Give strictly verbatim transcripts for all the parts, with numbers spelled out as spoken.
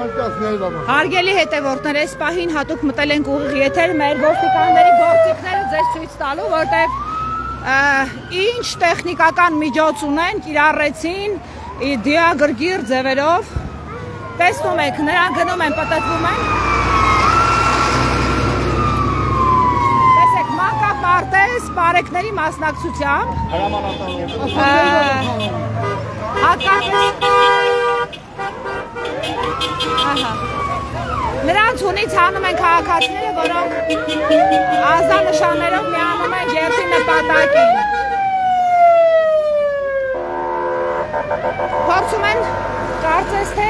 Հարգելի հետևորդներ, այս պահին հատուկ մտել ենք ուղիղ եթեր մեր ոստիկանների գործիքները ձեզ ցույց տալու, որտեղ ինչ տեխնիկական միջոց ունեն, կիրառեցին դիագրգիռ ձևերով։ Տեսնում եք, նրանք գնում են, պտտվում են։ Տեսեք, մանկապարտեզ պարեկների մասնակցությամբ։ Նրանց ունից հանում են քաղաքացիները, որոնք ազդանշաններով միանում են երթի նպատակին։ Փորձում են կարծես թե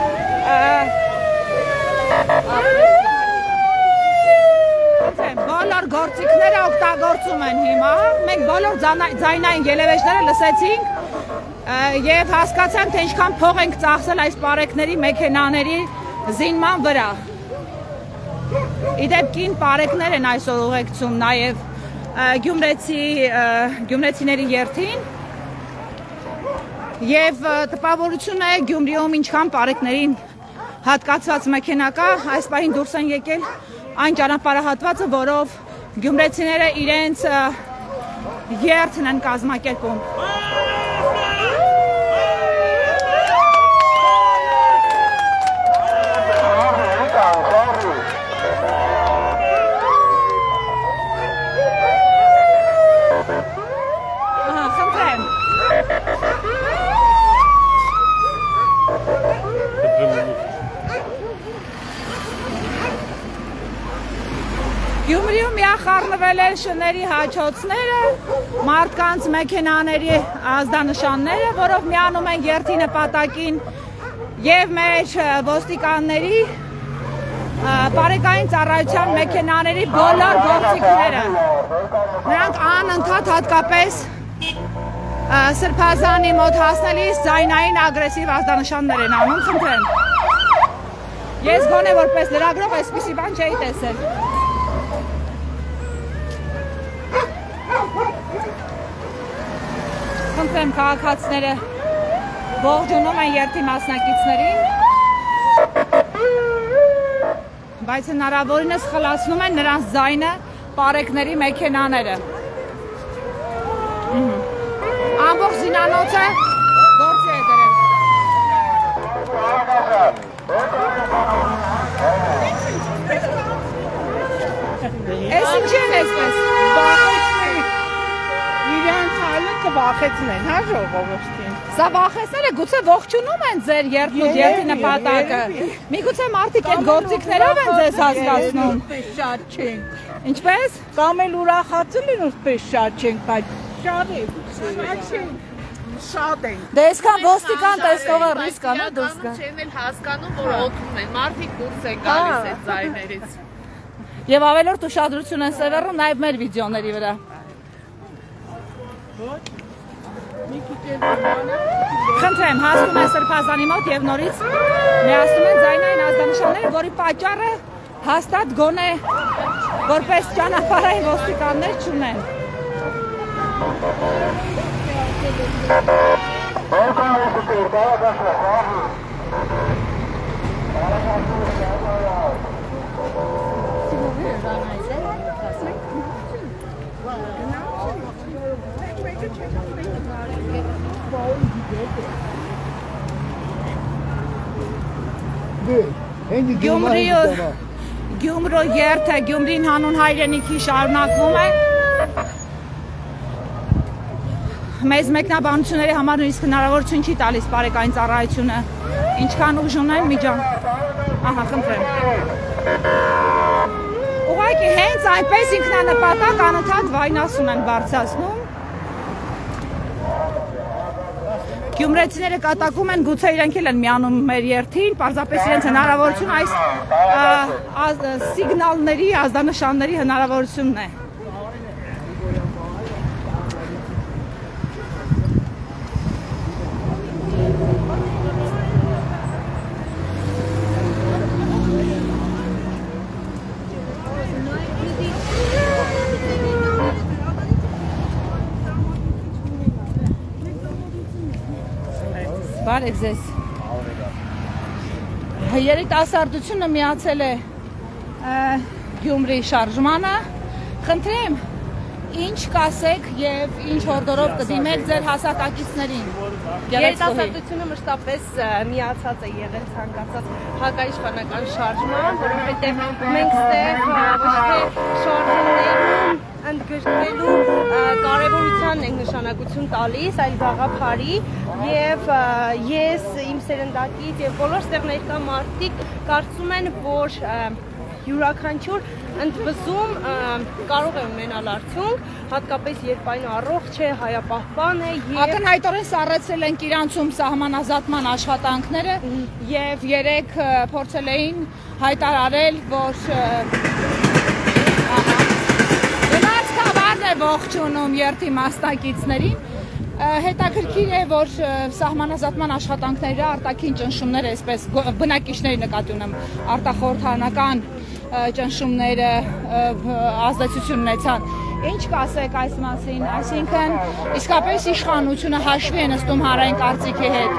բոլոր գործիքները օգտագործում են հիմա։ Մենք բոլոր ձայնային ելևէջները լսեցինք և հասկացանք, թե ինչքան փող ենք ծախսել այս պարեկների մեքենաների զինման վրա։ Իդեպ կին պարեկներ են այսօր ուղեկցում նաև գյումրեցիների երթին և տպավորություն է Գյումրիում ինչքան պարեկներին հատկացված մեքենա կա, այս պահին դուրս են եկել այն ճանապարհահատվածը, որով գյումրեցիները իրենց երթն են կազմակերպում։ Գյումրիում միախառնվել են շների հաչոցները, մարդկանց մեքենաների ազդանշանները, որով միանում են երթի նպատակին և մեր ոստիկանների պարեկային ծառայության մեքենաների բոլոր գործիքները։ Նրանք անընդհատ հատկապես Սրբազանի մոտ հասնելիս ձայնային ագրեսիվ ազդանշաններ են անում, խնդրեմ։ Ես գոնե որպես լրագրող այսպիսի բան չէի տեսել։ Խնդրեմ քաղաքացիները ողջունում են երթի մասնակիցներին, բայց հնարավորինս խլացնում են նրանց ձայնը պարեկների մեքենաները։ Ամբողջ զինանոցը գործի է դրել։ Ես ինչ են այսպես։ Իրանց հալը կվախեցնեն, հա ժողովրդին։ Սա վախեցնել է, գուցե ողջունում են ձեր երթն ու երթի նպատակը։ Միգուցե մարդիկ այդ գործիքներով են ձեզ հասկացնում։ Պես շատ չենք։ Ինչպես։ Կամ էլ ուրախացել են պես շատ չենք, բայց շարի։ Շատ ենք։ Դե այսքան ոստիկան տեսնողը ռիսկ անա դուրս գա։ Չեն էլ հասկանում, որ օդում են, մարդիկ դուրս են գալիս այդ ձայներից։ Եվ ավելորդ ուշադրություն են սևեռում նաև մեր վիդեոների վրա։ Խնդրեմ, հասնում են Սրբազանի մոտ և նորից միացնում են ձայնային ազդանշանները, որի պատճառը հաստատ գոնե որպես ճանապարհային ոստիկաններ չունեն։ Գյումրո երթը Գյումրին հանուն հայրենիքի շարունակվում է։ Մեզ մեկնաբանությունների համար նույնիսկ հնարավորություն չի տալիս պարեկային ծառայությունը ինչքան ուժ ունեն միջան։ Ահա, խնդրեմ։ Ուղղակի հենց այնպես ինքնանպատակ անընդհատ վայնասուն են բարձրացնում։ Գյումրեցիները կատակում են, գուցե իրենք էլ են միանում մեր երթին, պարզապես իրենց հնարավորություն այս սիգնալների, ազդանշանների հնարավորությունն է։ Բարև ձեզ։ երիտասարդությունը միացել է Գյումրի շարժմանը, խնդրեմ ինչ կասեք եւ ինչ հորդորով կդիմեք ձեր հասակակիցներին։ Երիտասարդությունը մշտապես միացած է եղել ցանկացած հակաիշխանական շարժման, որովհետեւ մենք ստեղ ոչ թե շարժումներում ընդգրկելու կարևորության ենք նշանակություն տալիս, այլ գաղափարի եւ ես իմ սերնդակից եւ բոլոր ստեղ ներկա մարդիկ կարծում են, որ յուրաքանչյուր ընդվզում կարող է ունենալ արդյունք, հատկապես երբ այն առողջ է, հայապահպան է եւ ակնհայտորեն սառեցրել են իրանցում սահմանազատման աշխատանքները եւ երեք փորձել էին հայտարարել, որ գնաց կավարն է ողջունում երթի մասնակիցներին։ Հետաքրքիր է, որ սահմանազատման աշխատանքները արտաքին ճնշումներ, այսպես բնակիչների նկատի ունեմ, արտախորհրդարանական ճնշումները ազդեցություն ունեցան։ Ինչ կասեք այս մասին, այսինքն իսկապես իշխանությունը հաշվի է նստում հանրային կարծիքի հետ։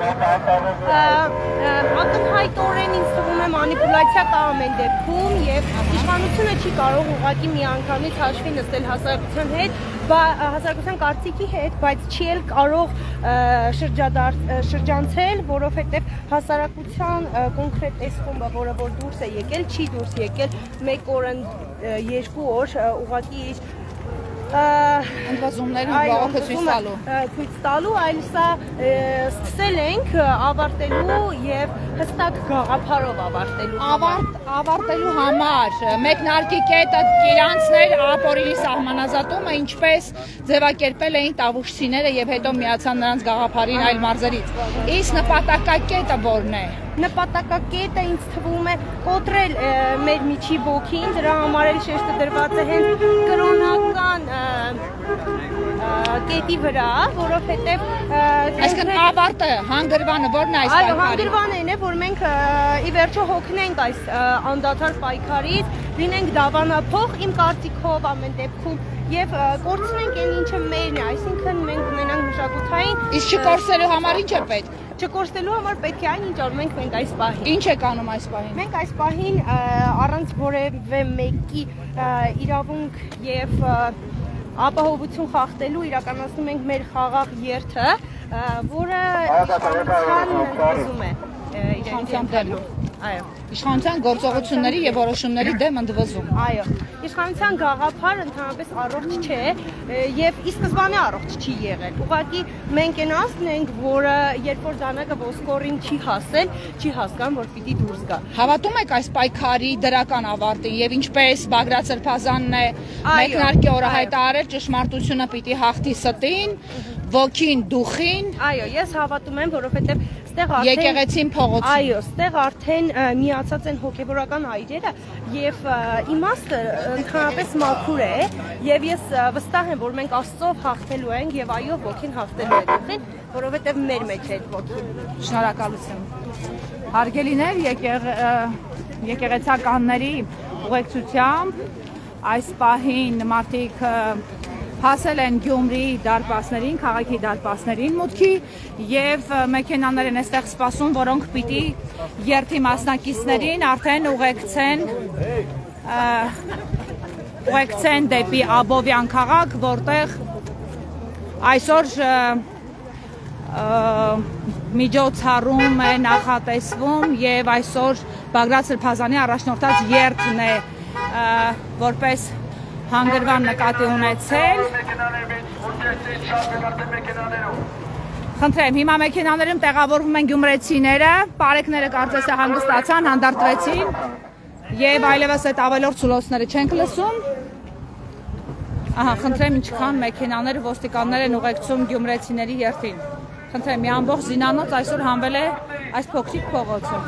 Ակնհայտորեն ինձ թվում է մանիպուլյացիա կա ամեն դեպքում եւ իշխանությունը չի կարող ուղղակի միանգամից հաշվի նստել հասարակության հետ, հասարակության կարծիքի հետ, բայց չի էլ կարող շրջանցել, որովհետեւ հասարակության կոնկրետ այս խումբը, որը որ դուրս է եկել, չի դուրս եկել մեկ օր, երկու օր, ուղղակի ընդվզումներն բողոքը ցույց տալու ցույց տալու, այլ սա սկսել ենք ավարտելու եւ հստակ գաղափարով ավարտելու ավարտ ավարտելու համար մեկնարկի կետը իրանցներ ապօրինի սահմանազատումը ինչպես ձևակերպել էին տավուշցիները եւ հետո միացան նրանց գաղափարին այլ մարզերից։ Իսկ նպատակակետը որն է։ Նպատակակետը ինձ թվում է կոտրել մեր միջի ոգին, դրա համար էլ շեշտը դրված է հենց կրոնական կետի վրա, որովհետև այսինքն ավարտը, հանգրվանը որն է այս պայքարի։ Այո, հանգրվանը այն է, որ մենք ի վերջո հոգնենք այս անդադար պայքարից, լինենք դավանափող, իմ կարծիքով ամեն դեպքում եւ կորցնենք այն ինչը մերն է, այսինքն մենք ունենանք մշակութային։ Իսկ չկորցնելու համար ինչ է պետք։ Չկորցնելու համար պետք է այն ինչ անում ենք մենք այս պահին։ Ինչ եք անում այս պահին։ Մենք այս պահին առանց որևէ մեկի իրավունք եւ ապահովություն խախտելու իրականացնում ենք մեր խաղաղ երթը, որը իշխանության ընդվզում է իրենցան դելու։ Այո։ Իշխանության գործողությունների եւ որոշումների դեմ ընդվզում։ Այո։ Իշխանության գաղափարը ընդհանրապես առողջ չէ եւ ի սկզբանե առողջ չի եղել։ Ուղղակի մենք այն ազգն ենք, որը երբ որ դանակը ոսկորին չի հասել, չի հասկանում, որ պիտի դուրս գա։ Հավատում եք այս պայքարի դրական ավարտին եւ ինչպես Բագրատ Սրբազանն է մեկնարկի օրը հայտարարել, ճշմարտությունը պիտի հաղթի ստին, ոգին դուխին։ Այո, ես հավատում եմ, որովհետեւ ստեղ արդեն եկեղեցին փողոցին։ Այո, ստեղ արդեն միացած են հոգեվորական այրերը եւ իմաստը ընդհանրապես մաքուր է եւ ես վստահ եմ, որ մենք Աստծով հաղթելու ենք եւ այո, ոգին հաղթելու է դուխին, որովհետեւ մեր մեջ է այդ ոգին։ Շնորհակալություն։ Հարգելիներ, եկեղեցականների ուղեկցությամբ այս պահին մարդիկ հասել են Գյումրի դարպասներին, քաղաքի դարպասներին մուտքի եւ մեքենաներ են այստեղ սպասում, որոնք պիտի երթի մասնակիցներին արդեն ուղեկցեն ուղեկցեն դեպի Աբովյան քաղաք, որտեղ այսօր միջոցառում է նախատեսվում եւ այսօր Բագրատ Սրբազանի առաջնորդած երթն է որպես հանգրվան նկատի ունեցել։ Խնդրեմ, հիմա մեքենաներում տեղավորվում են գյումրեցիները, պարեկները կարծես թե հանգստացան, հանդարտվեցին եւ այլևս այդ ավելորդ ցուլոցները չենք լսում։ Ահա, խնդրեմ, ինչքան մեքենաները ոստիկաններ են ուղեկցում գյումրեցիների երթին։ Խնդրեմ, մի ամբողջ զինանոց այսօր հանվել է այս փոքրիկ փողոցը։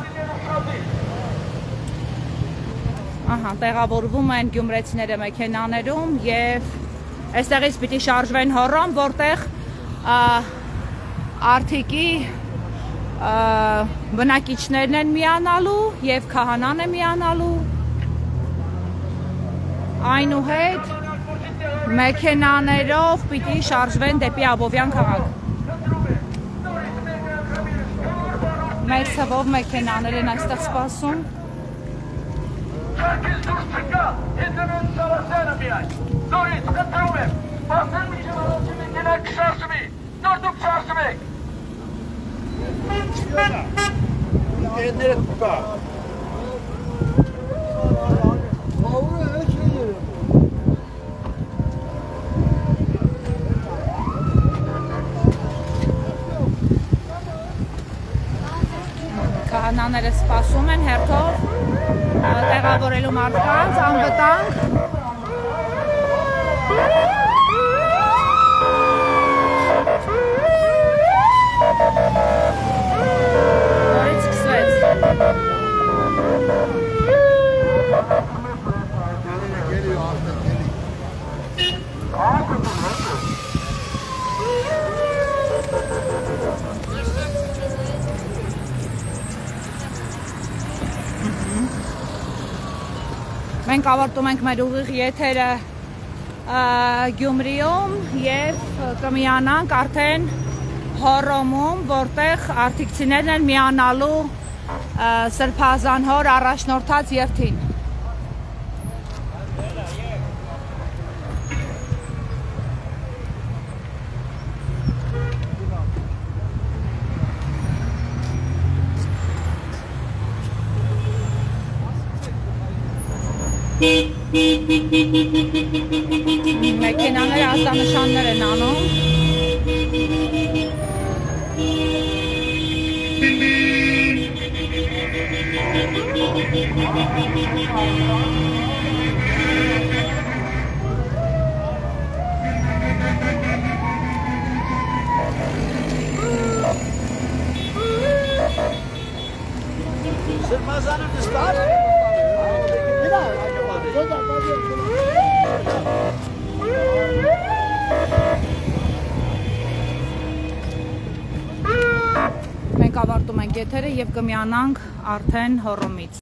Ահա, տեղավորվում են գյումրեցիները մեքենաներում եւ այստեղից պիտի շարժվեն Հոռոմ, որտեղ Արթիկի բնակիչներն են միանալու եւ քահանան է միանալու։ Այնուհետ մեքենաներով պիտի շարժվեն դեպի Աբովյան քաղաք։ Մեր ցավով մեքենաներ են այստեղ սպասում։ Չարքից դուրս չկա, եթե մենք ծարասերը միայն։ Նորից, խնդրում եմ, բացել միջև առաջի մեքենա կշարժվի, նոր դուք շարժվեք։ Եդները կա։ Քահանաները սպասում են հերթով տեղավորելու մարդկանց, անվտանգ։ Նորից սկսվեց։ Մենք ավարտում ենք մեր ուղիղ եթերը Գյումրիում և կմիանանք արդեն Հոռոմում, որտեղ արտիքցիներն են միանալու Սրբազան հոր առաջնորդած երթին։ Մեքենաները ազդանշաններ են անում։ Սրբազանը նստած։ Մենք ավարտում ենք եթերը և կմիանանք արդեն Հոռոմից։